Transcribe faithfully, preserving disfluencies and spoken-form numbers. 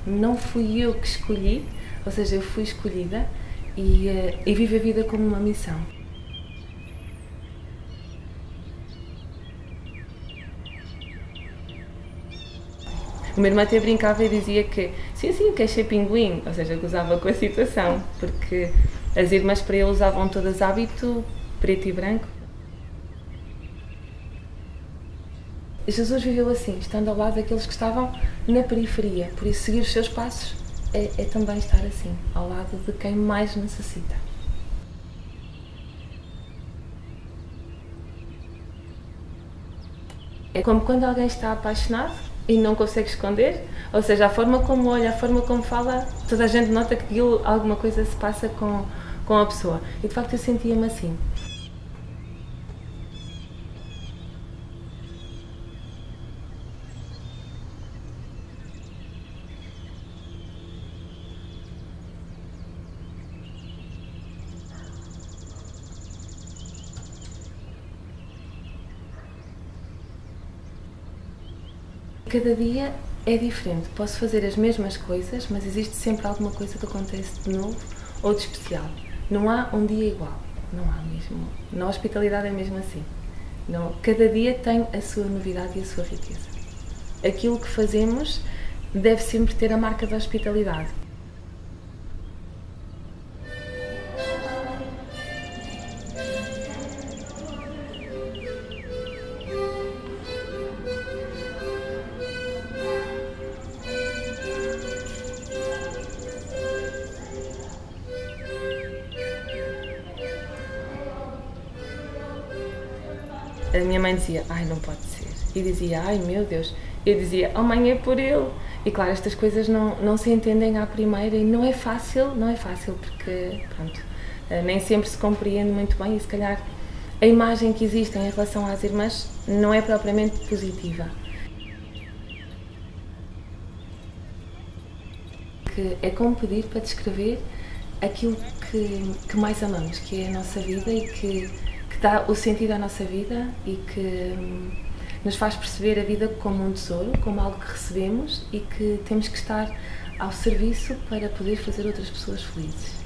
Não fui eu que escolhi, ou seja, eu fui escolhida e, uh, e vivo a vida como uma missão. O meu irmão até brincava e dizia que sim, sim, queixei pinguim, ou seja, gozava com a situação, porque as irmãs para ele usavam todas hábito preto e branco. Jesus viveu assim, estando ao lado daqueles que estavam na periferia, por isso seguir os seus passos é, é também estar assim, ao lado de quem mais necessita. É como quando alguém está apaixonado e não consegue esconder, ou seja, a forma como olha, a forma como fala, toda a gente nota que aquilo, alguma coisa se passa com, com a pessoa. E de facto eu sentia-me assim. Cada dia é diferente, posso fazer as mesmas coisas, mas existe sempre alguma coisa que acontece de novo ou de especial. Não há um dia igual, não há mesmo. Na hospitalidade é mesmo assim. Não, cada dia tem a sua novidade e a sua riqueza. Aquilo que fazemos deve sempre ter a marca da hospitalidade. A minha mãe dizia, ai, não pode ser. E dizia, ai, meu Deus. Eu dizia, oh mãe, é por ele. E claro, estas coisas não, não se entendem à primeira e não é fácil, não é fácil porque, pronto, nem sempre se compreende muito bem e se calhar a imagem que existe em relação às irmãs não é propriamente positiva. Que é como pedir para descrever aquilo que, que mais amamos, que é a nossa vida e que que dá o sentido à nossa vida e que hum, nos faz perceber a vida como um tesouro, como algo que recebemos e que temos que estar ao serviço para poder fazer outras pessoas felizes.